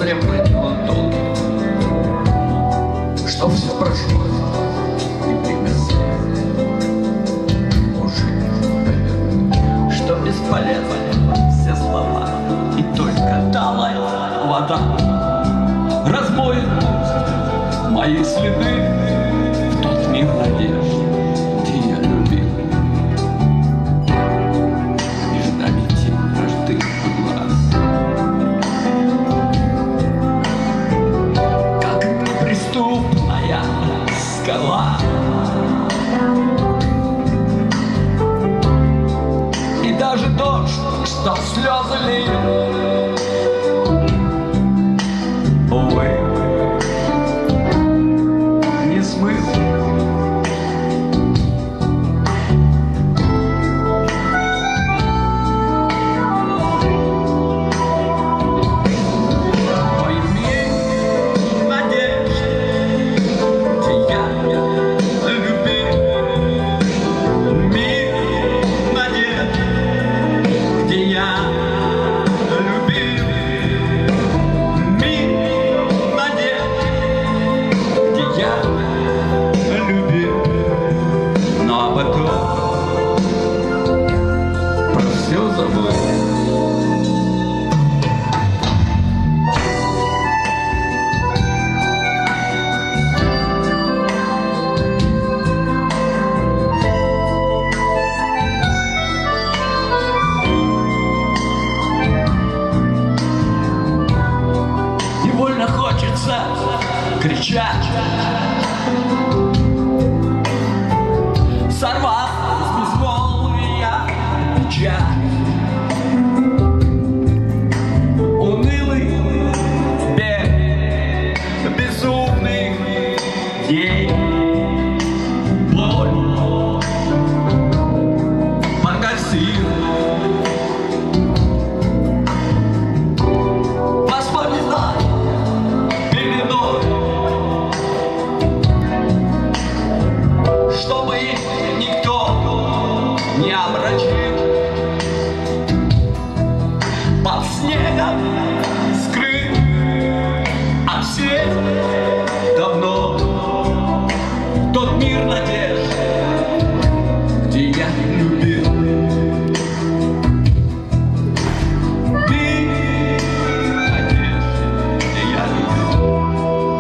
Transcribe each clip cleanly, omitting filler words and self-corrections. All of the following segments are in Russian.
зря проделал долг, что все прошло и время уже повернуть, что бесполезны все слова, и только талая вода размоет путь мои следы в тот мир надежд, где я любил. И ждали тень вражды в глаз, как неприступная скала. И даже дождь, что слезы лил, увы, не смыл. Мой мир надежды, где я любил. Мир надежды, где я любил. Мир надежды, где я любил. Ну а потом про все забыл. Невольно хочется кричать, сорвав с безмолвия печать. Унылый бег безумных дней, боль погасил. Воспоминай пеленой, чтобы их никто не омрачил. Под снегом скрыт от всех давно тот мир надежд, где я любил. Мир надежд, где я любил.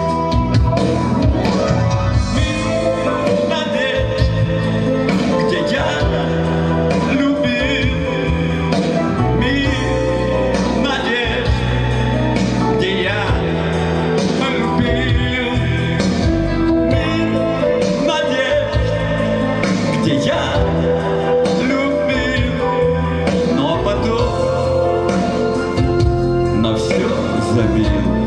Мир надежд, где я любил. Мир надежд, где я любил. Мир надежд, где я любил. Но потом на все забил.